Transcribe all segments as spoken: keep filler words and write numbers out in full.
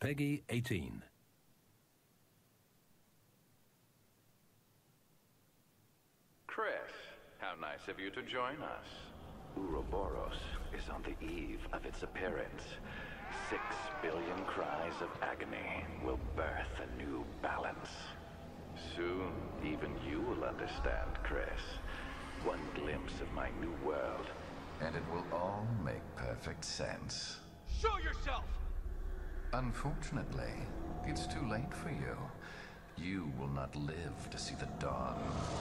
Peggy eighteen. Chris, how nice of you to join us. Ouroboros is on the eve of its appearance. Six billion cries of agony will birth a new balance. Soon, even you will understand, Chris. One glimpse of my new world, and it will all make perfect sense. Show yourself! Unfortunately, it's too late for you. You will not live to see the dawn.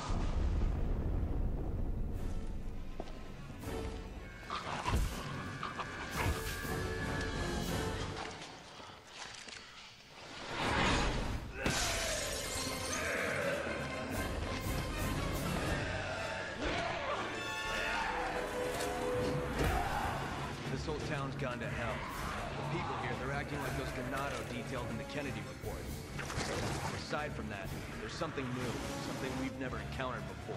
This whole town's gone to hell. The people here, they're acting like those Ganado detailed in the Kennedy report. Aside from that, there's something new, something we've never encountered before.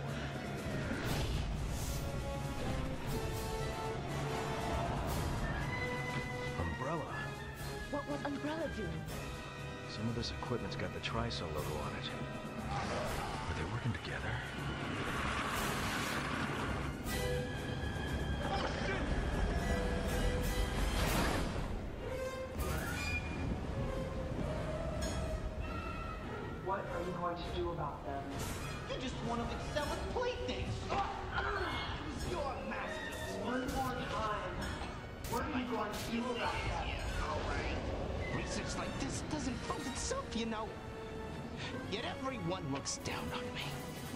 Umbrella. What was Umbrella doing? Some of this equipment's got the Trisol logo on it. Are they working together? What are you going to do about them? You're just one of Excella's playthings! Who's your master? One more time. What are you going to do about them? Yeah, alright. Research like this doesn't fund itself, you know. Yet everyone looks down on me.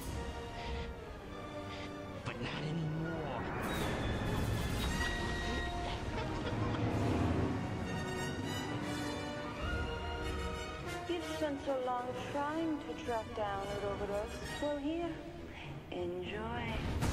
But not anymore. You've spent so long trying to track down Ouroboros. Well, here, enjoy.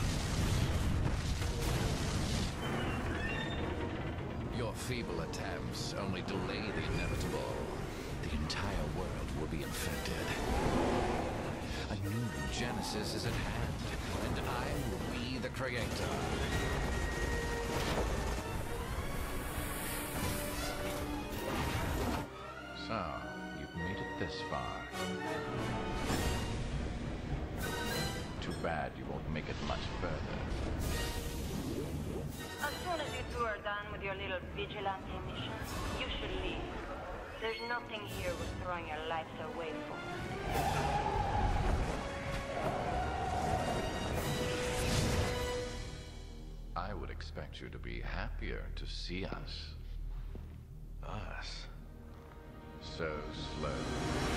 Your feeble attempts only delay the inevitable. The entire world will be infected. A new genesis is at hand, and I will be the creator. So, you've made it this far. Too bad you won't make it much further. As soon as you two are done with your little vigilante mission, you should leave. There's nothing here worth throwing your lives away for. I would expect you to be happier to see us. Us? So slow.